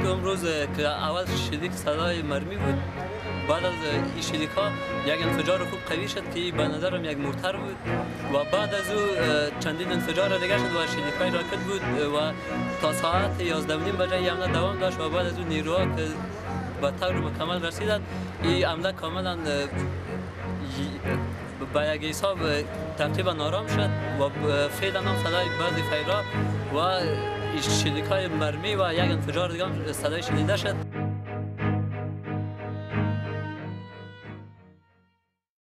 امروز که اول شلیک صدای مرمی بود، بعد از این شلیک ها یک انفجار خوب قوی شد که به نظرم یک مورتر بود و بعد از او چندین انفجار دیگر شد و شلیک های راکت بود و تا ساعت 11:30 بجه این حمله دوام داشت و بعد از او نیروها که به طور مکمل رسیدند این حمله کاملا به یک حساب تقریبا آرام شد و فعلا هم صدای بعضی فیرها و شلیک های مرمی و یک انفجار دیگر صدای شنیده شد.